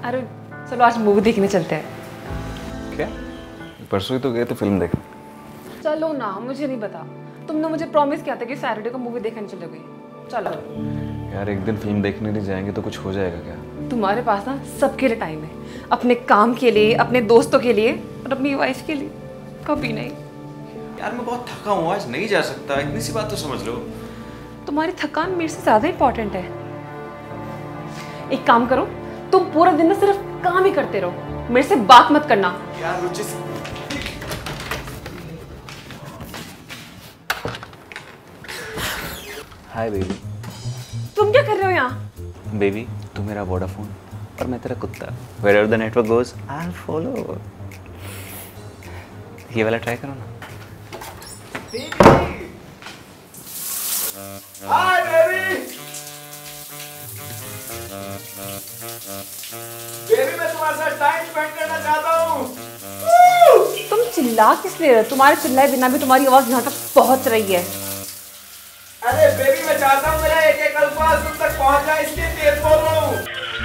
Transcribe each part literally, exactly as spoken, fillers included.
अरे चलो आज मूवी देखने चलते हैं। क्या? परसों ही तो गए थे फिल्म देखने। चलो ना, मुझे नहीं पता। तुमने मुझे प्रॉमिस किया था कि सैटरडे को मूवी देखने चलोगे। चलो यार एक दिन फिल्म देखने नहीं जाएंगे तो कुछ हो जाएगा क्या? तुम्हारे पास ना सबके लिए टाइम है, अपने काम के लिए, अपने दोस्तों के लिए और अपनी वाइफ के लिए कभी नहीं। यार मैं बहुत थका हूँ, आज नहीं जा सकता, इतनी सी बात तो समझ लो। तुम्हारी थकान मेरे से ज्यादा इंपॉर्टेंट है। एक काम करो, तुम पूरा दिन ना सिर्फ काम ही करते रहो, मेरे से बात मत करना। यार रुचि, हाय बेबी। तुम क्या कर रहे हो यहाँ? बेबी तू मेरा वोडाफोन और मैं तेरा कुत्ता। Wherever the network goes, I'll follow। ये वाला ट्राई करो ना। Hi baby. बेबी मैं तुम्हारे साथ टाइम स्पेंड करना चाहता हूँ। तुम चिल्ला किस लिए रहे हो? तुम्हारे चिल्लाए बिना भी तुम्हारी आवाज यहाँ तक पहुँच रही है। अरे बेबी मैं चाहता हूँ मेरा एक एक अल्फाज तुम तक पहुँच जाए, इसलिए तेज बोल रहा हूँ।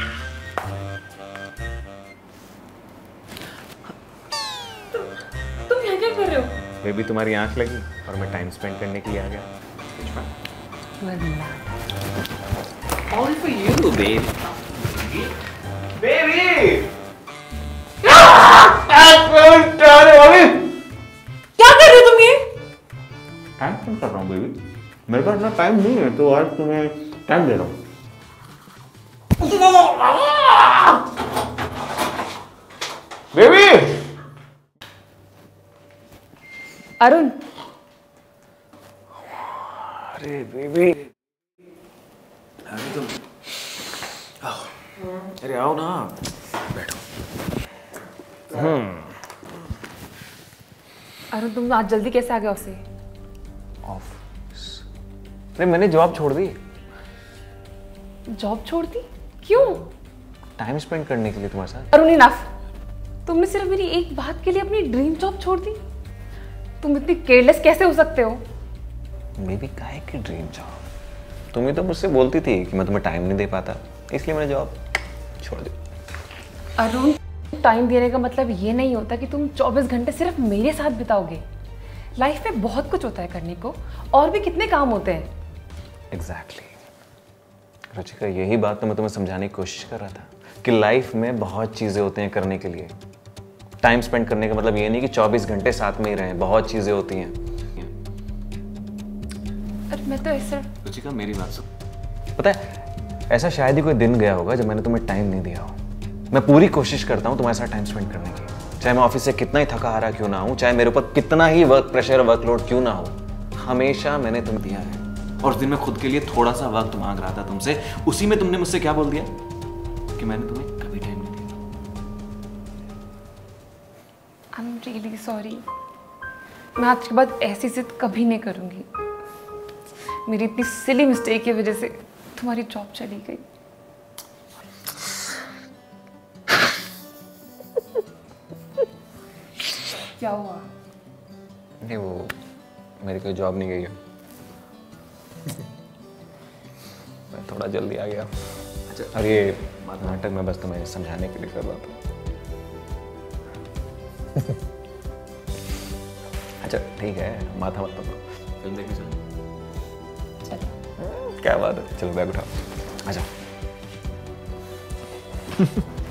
तुम यहाँ क्या कर रहे हो? बेबी तुम्हारी आंख लगी और मैं टाइम स्पेंड करने के लिए आ गया। All for you, baby. Baby! क्या कर रहे हो तुम ये? टाइम स्पेंड कर रहा हूँ बेबी। मेरे पास ना टाइम नहीं है तो आज तुम्हें टाइम दे रहा हूँ। बेबी! अरुण, अरे बेबी। अरे तुम आओ। अरे आओ ना, बैठो। अरुण तुम आज जल्दी कैसे आ गए ऑफिस से? ऑफिस? अरे मैंने जॉब छोड़ दी। जॉब छोड़ दी? क्यों? टाइम स्पेंड करने के लिए तुम्हारे साथ। अरुण इनफ। तुमने सिर्फ मेरी एक बात के लिए अपनी ड्रीम जॉब छोड़ दी? तुम इतनी केयरलेस कैसे हो सकते हो? बेबी काहे की ड्रीम जॉब? तुम ही तो मुझसे बोलती थी कि मैं तुम्हें टाइम नहीं दे पाता, इसलिए मैंने जॉब छोड़ दी। अरुण टाइम देने का मतलब ये नहीं होता कि तुम चौबीस घंटे सिर्फ मेरे साथ बिताओगे। लाइफ में बहुत कुछ होता है करने को, और भी कितने काम होते हैं। Exactly exactly. रुचिका यही बात तो मैं तुम्हें समझाने की कोशिश कर रहा था कि लाइफ में बहुत चीजें होते हैं करने के लिए। टाइम स्पेंड करने का मतलब ये नहीं कि चौबीस घंटे साथ में ही रहें, बहुत चीजें होती हैं। अरे मैं तो ऐसा। रुचिका मेरी बात सुन। पता है ऐसा शायद ही कोई दिन गया होगा जब मैंने तुम्हें टाइम नहीं दिया हो। मैं पूरी कोशिश करता हूँ तुम्हारे साथ टाइम स्पेंड करने की, चाहे मैं ऑफिस से कितना ही थका हारा क्यों ना हूँ, चाहे मेरे ऊपर कितना ही वर्क प्रेशर वर्कलोड क्यों ना हो, हमेशा मैंने तुम्हें दिया है। और उस दिन मैं खुद के लिए थोड़ा सा वक्त मांग रहा था तुमसे, उसी में तुमने मुझसे क्या बोल दिया कि मैंने तुम्हें कभी टाइम नहीं दिया। I am really sorry. मैं आज के बाद ऐसी जिद कभी नहीं करूंगी। मेरी इतनी सिली मिस्टेक की वजह से तुम्हारी जॉब चली गई। क्या हुआ? नहीं वो मेरी कोई जॉब नहीं गई है। मैं थोड़ा जल्दी आ गया। अच्छा और ये नाटक मैं बस तुम्हें समझाने के लिए कर रहा था। अच्छा ठीक है, माथा मत पकड़ो, फिल्म देखने चलो। क्या बात है, चलो बैग उठाओ, आ जाओ।